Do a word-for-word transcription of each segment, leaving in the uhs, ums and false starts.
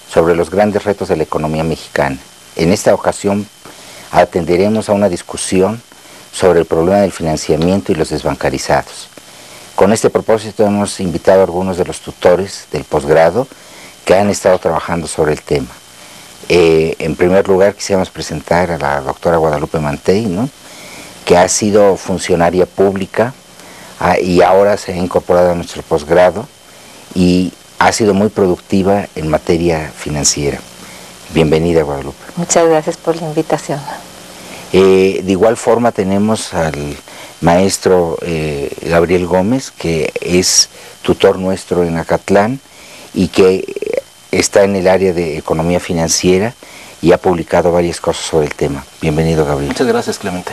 sobre los grandes retos de la economía mexicana. En esta ocasión atenderemos a una discusión sobre el problema del financiamiento y los desbancarizados. Con este propósito hemos invitado a algunos de los tutores del posgrado que han estado trabajando sobre el tema. Eh, en primer lugar quisiéramos presentar a la doctora Guadalupe Mantey, ¿no?, que ha sido funcionaria pública ah, y ahora se ha incorporado a nuestro posgrado y ha sido muy productiva en materia financiera. Bienvenida, Guadalupe. Muchas gracias por la invitación. Eh, de igual forma tenemos al maestro eh, Gabriel Gómez, que es tutor nuestro en Acatlán y que está en el área de economía financiera y ha publicado varias cosas sobre el tema. Bienvenido, Gabriel. Muchas gracias, Clemente.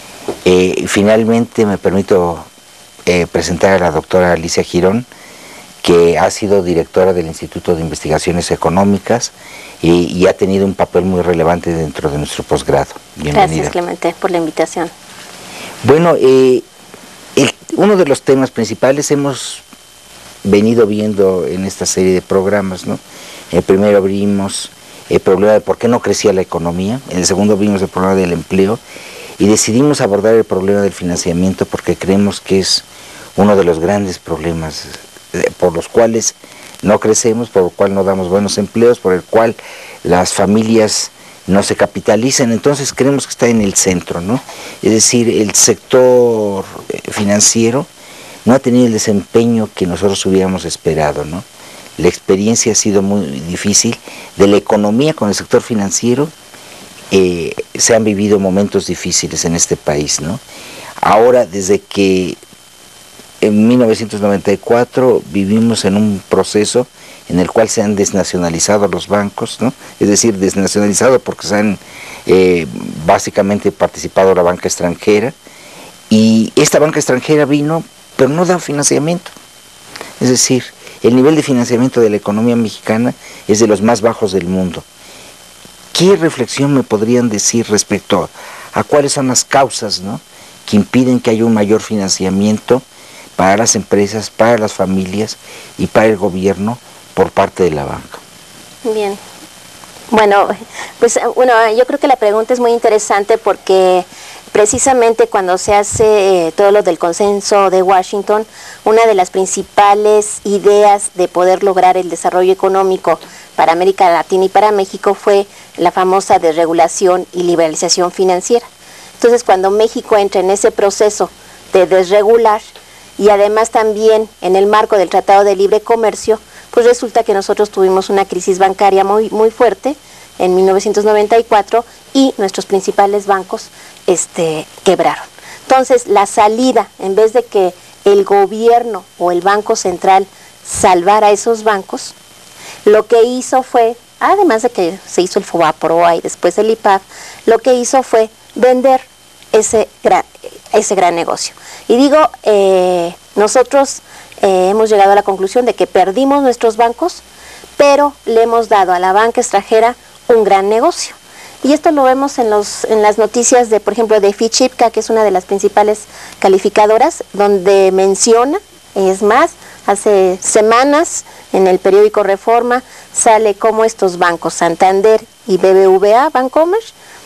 Eh, finalmente me permito eh, presentar a la doctora Alicia Girón, que ha sido directora del Instituto de Investigaciones Económicas y, y ha tenido un papel muy relevante dentro de nuestro posgrado. Bienvenida. Gracias, Clemente, por la invitación. Bueno, eh, el, uno de los temas principales hemos venido viendo en esta serie de programas, ¿no? El primero vimos el problema de por qué no crecía la economía, en el segundo vimos el problema del empleo y decidimos abordar el problema del financiamiento porque creemos que es uno de los grandes problemas por los cuales no crecemos, por lo cual no damos buenos empleos, por el cual las familias no se capitalizan. Entonces creemos que está en el centro, ¿no? Es decir, el sector financiero no ha tenido el desempeño que nosotros hubiéramos esperado, ¿no? La experiencia ha sido muy difícil. De la economía con el sector financiero eh, se han vivido momentos difíciles en este país, ¿no? Ahora, desde que en mil novecientos noventa y cuatro vivimos en un proceso en el cual se han desnacionalizado los bancos, ¿no? Es decir, desnacionalizado porque se han eh, básicamente participado la banca extranjera, y esta banca extranjera vino, pero no da financiamiento. Es decir, el nivel de financiamiento de la economía mexicana es de los más bajos del mundo. ¿Qué reflexión me podrían decir respecto a, a cuáles son las causas, ¿no?, que impiden que haya un mayor financiamiento para las empresas, para las familias y para el gobierno por parte de la banca? Bien. Bueno, pues bueno, yo creo que la pregunta es muy interesante porque precisamente cuando se hace eh, todo lo del consenso de Washington, una de las principales ideas de poder lograr el desarrollo económico para América Latina y para México fue la famosa desregulación y liberalización financiera. Entonces, cuando México entra en ese proceso de desregular, y además también en el marco del Tratado de Libre Comercio, pues resulta que nosotros tuvimos una crisis bancaria muy, muy fuerte en mil novecientos noventa y cuatro y nuestros principales bancos este, quebraron. Entonces, la salida, en vez de que el gobierno o el Banco Central salvara a esos bancos, lo que hizo fue, además de que se hizo el FOBAPROA y después el I P A B, lo que hizo fue vender ese gran, ese gran negocio. Y digo, eh, nosotros eh, hemos llegado a la conclusión de que perdimos nuestros bancos, pero le hemos dado a la banca extranjera un gran negocio. Y esto lo vemos en, los, en las noticias de, por ejemplo, de Fitch, que es una de las principales calificadoras, donde menciona, es más, hace semanas en el periódico Reforma sale cómo estos bancos, Santander y B B V A, Bancomer,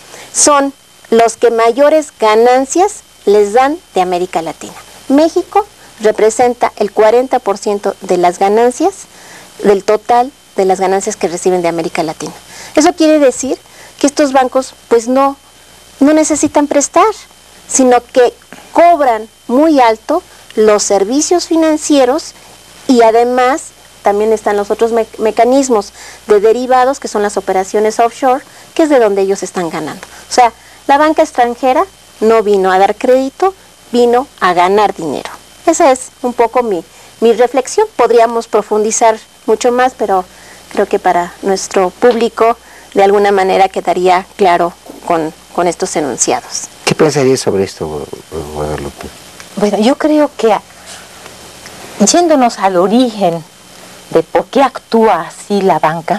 son los que mayores ganancias les dan de América Latina. México representa el cuarenta por ciento de las ganancias, del total de las ganancias que reciben de América Latina. Eso quiere decir que estos bancos pues no, no necesitan prestar, sino que cobran muy alto los servicios financieros y además también están los otros me mecanismos de derivados, que son las operaciones offshore, que es de donde ellos están ganando. O sea, la banca extranjera no vino a dar crédito, vino a ganar dinero. Esa es un poco mi, mi reflexión. Podríamos profundizar mucho más, pero creo que para nuestro público de alguna manera quedaría claro con, con estos enunciados. ¿Qué pensarías sobre esto, Guadalupe? Bueno, yo creo que yéndonos al origen de por qué actúa así la banca,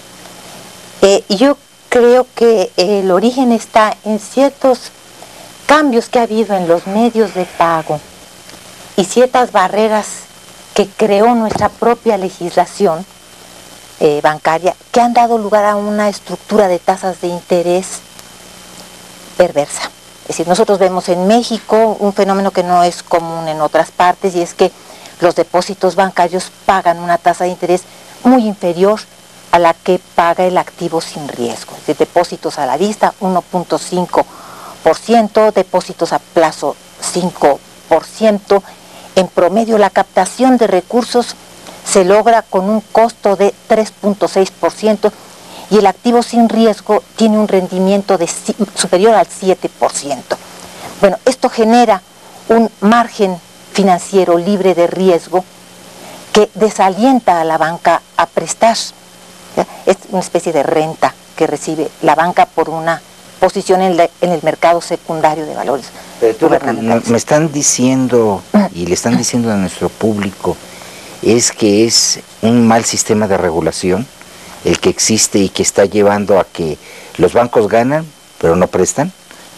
eh, yo creo que el origen está en ciertos cambios que ha habido en los medios de pago y ciertas barreras que creó nuestra propia legislación eh, bancaria que han dado lugar a una estructura de tasas de interés perversa. Es decir, nosotros vemos en México un fenómeno que no es común en otras partes, y es que los depósitos bancarios pagan una tasa de interés muy inferior a la que paga el activo sin riesgo. Es decir, depósitos a la vista uno punto cinco por ciento, depósitos a plazo cinco por ciento. En promedio, la captación de recursos se logra con un costo de tres punto seis por ciento y el activo sin riesgo tiene un rendimiento de, superior al siete por ciento. Bueno, esto genera un margen financiero libre de riesgo que desalienta a la banca a prestar. ¿Ya? Es una especie de renta que recibe la banca por una posición en, la, en el mercado secundario de valores. Pero tú, me, me están diciendo, y le están diciendo a nuestro público, es que es un mal sistema de regulación el que existe y que está llevando a que los bancos ganan, pero no prestan.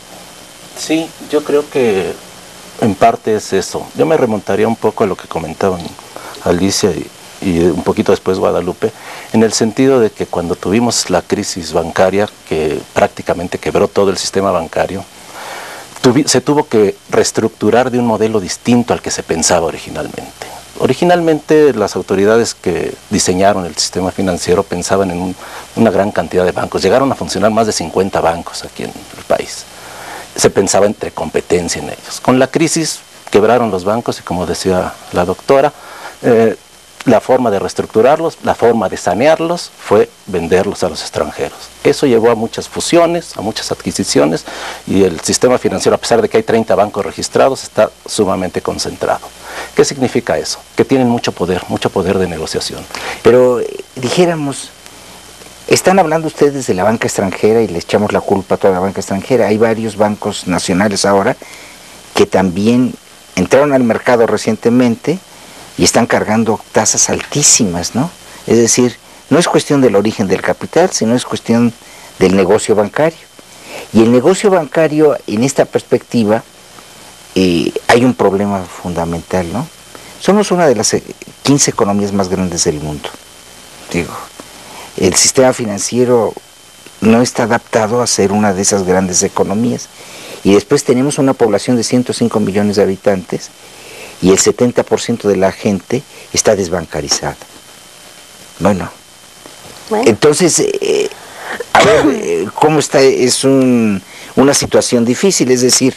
Sí, yo creo que en parte es eso. Yo me remontaría un poco a lo que comentaban Alicia y, y un poquito después Guadalupe, en el sentido de que cuando tuvimos la crisis bancaria, que prácticamente quebró todo el sistema bancario, tuvi, se tuvo que reestructurar de un modelo distinto al que se pensaba originalmente. Originalmente las autoridades que diseñaron el sistema financiero pensaban en un, una gran cantidad de bancos. Llegaron a funcionar más de cincuenta bancos aquí en el país. Se pensaba entre competencia en ellos. Con la crisis quebraron los bancos y, como decía la doctora, eh, la forma de reestructurarlos, la forma de sanearlos fue venderlos a los extranjeros. Eso llevó a muchas fusiones, a muchas adquisiciones, y el sistema financiero, a pesar de que hay treinta bancos registrados, está sumamente concentrado. ¿Qué significa eso? Que tienen mucho poder, mucho poder de negociación. Pero eh, dijéramos, están hablando ustedes de la banca extranjera y le echamos la culpa a toda la banca extranjera. Hay varios bancos nacionales ahora que también entraron al mercado recientemente y están cargando tasas altísimas, ¿no? Es decir, no es cuestión del origen del capital, sino es cuestión del negocio bancario. Y el negocio bancario, en esta perspectiva, eh, hay un problema fundamental, ¿no? Somos una de las quince economías más grandes del mundo. Digo, el sistema financiero no está adaptado a ser una de esas grandes economías. Y después tenemos una población de ciento cinco millones de habitantes, y el setenta por ciento de la gente está desbancarizada. Bueno, bueno. entonces, eh, a ver, eh, ¿cómo está? Es un, una situación difícil, es decir,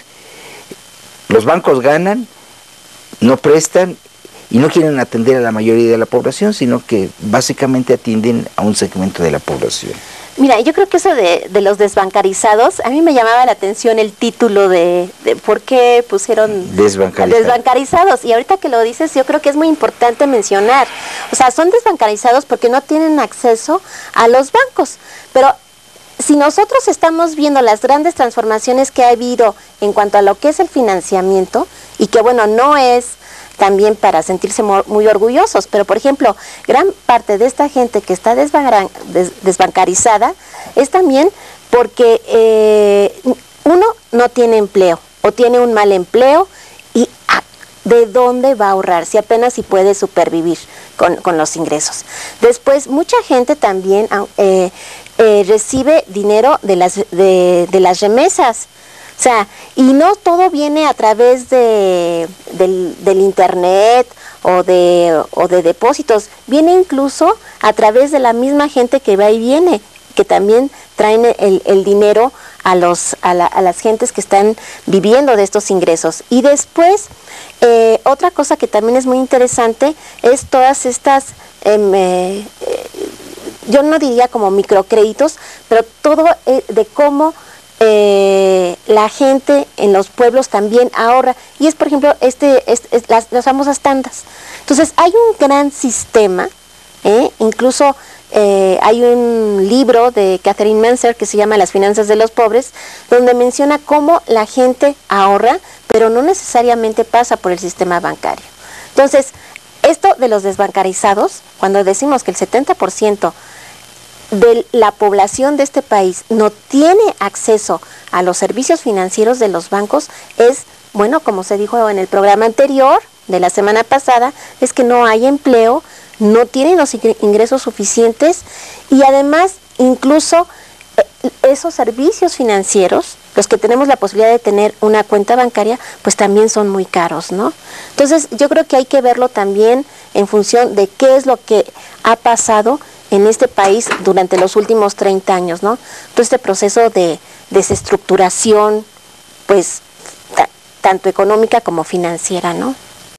los bancos ganan, no prestan y no quieren atender a la mayoría de la población, sino que básicamente atienden a un segmento de la población. Mira, yo creo que eso de, de los desbancarizados, a mí me llamaba la atención el título de, de por qué pusieron desbancarizados. desbancarizados. Y ahorita que lo dices, yo creo que es muy importante mencionar. O sea, son desbancarizados porque no tienen acceso a los bancos. Pero si nosotros estamos viendo las grandes transformaciones que ha habido en cuanto a lo que es el financiamiento, y que bueno, no es también para sentirse muy orgullosos, pero por ejemplo, gran parte de esta gente que está desbancarizada es también porque eh, uno no tiene empleo o tiene un mal empleo, y ¿de dónde va a ahorrar si apenas si puede supervivir con, con los ingresos? Después, mucha gente también eh, eh, recibe dinero de las, de, de las remesas. O sea, y no todo viene a través de, del, del internet o de, o de depósitos, viene incluso a través de la misma gente que va y viene, que también traen el, el dinero a, los, a, la, a las gentes que están viviendo de estos ingresos. Y después, eh, otra cosa que también es muy interesante es todas estas, eh, eh, yo no diría como microcréditos, pero todo eh, de cómo Eh, la gente en los pueblos también ahorra, y es por ejemplo este, este es, las, las famosas tandas. Entonces hay un gran sistema, ¿eh? incluso eh, hay un libro de Catherine Manser que se llama Las finanzas de los pobres, donde menciona cómo la gente ahorra, pero no necesariamente pasa por el sistema bancario. Entonces, esto de los desbancarizados, cuando decimos que el setenta por ciento de la población de este país no tiene acceso a los servicios financieros de los bancos, es, bueno, como se dijo en el programa anterior de la semana pasada, es que no hay empleo, no tienen los ingresos suficientes y además incluso eh, esos servicios financieros, los que tenemos la posibilidad de tener una cuenta bancaria, pues también son muy caros, ¿no? Entonces yo creo que hay que verlo también en función de qué es lo que ha pasado en este país durante los últimos treinta años, ¿no? Todo este proceso de desestructuración, pues, tanto económica como financiera, ¿no?